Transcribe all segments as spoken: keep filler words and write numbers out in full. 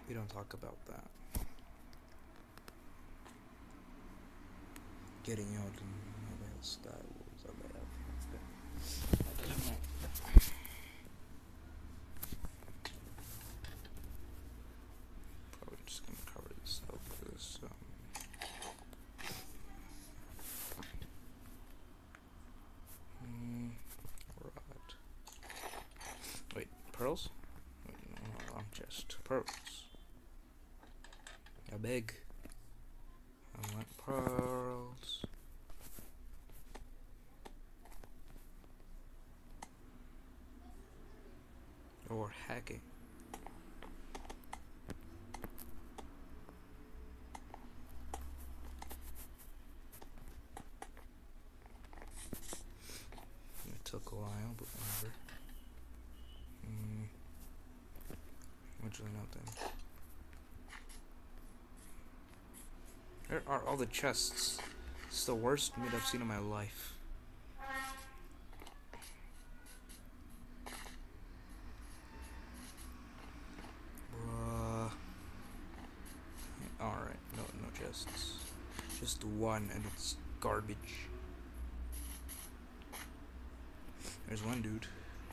We don't talk about that. Getting out in the skywars. Probably just gonna cover this up with this. Um, mm, right. Wait, pearls? Wait, no, no, wrong chest. Pearls. How big? I want pearls. Or hacking. It took a while, but whatever. Mm. Actually, not then. Where are all the chests? It's the worst meat I've seen in my life. Bruh. Alright, no, no chests. Just one, and it's garbage. There's one dude.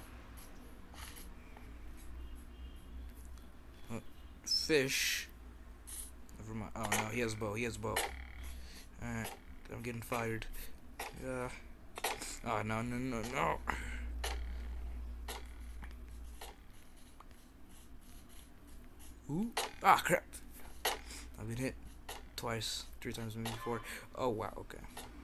Oh, fish. Never mind. Oh no, he has a bow. He has a bow. Alright, I'm getting fired. Yeah. Oh no, no, no, no. Ooh. Ah, crap. I've been hit twice, three times maybe before. Oh wow, okay.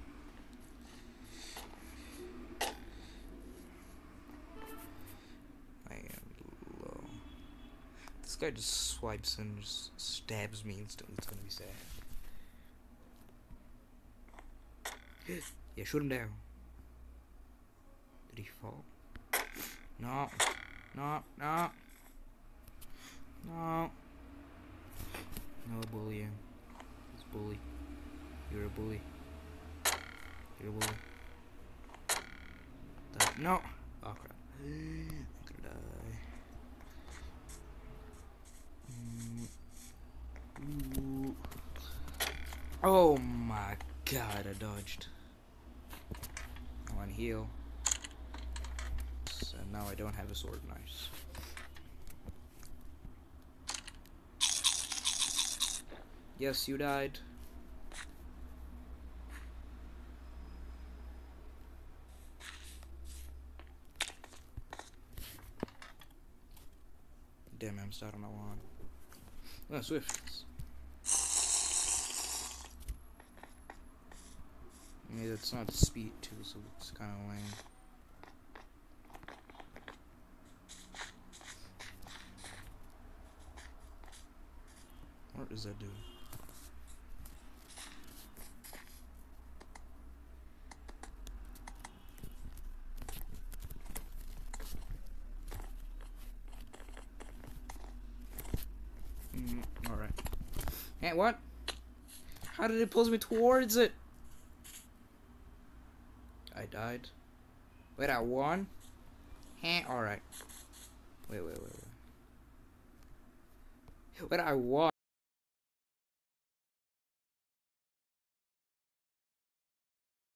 I am low. This guy just swipes and just stabs me instantly. It's gonna be sad. Yeah, shoot him down. Did he fall? No. No. No. No. No bullying. It's bully. You're a bully. You're a bully. That, no. Oh crap. I'm gonna die. Mm. Ooh. Oh my god, I dodged. I want to heal. So now I don't have a sword. Nice. Yes, you died. Damn, I'm starting on one. Oh, Swifts. Yeah, it's not speed too, so it's kind of lame. What does that do? Mm, alright. Hey, what? How did it pull me towards it? I died. Wait, I won? Hey, alright. Wait, wait, wait, wait. Wait, I won.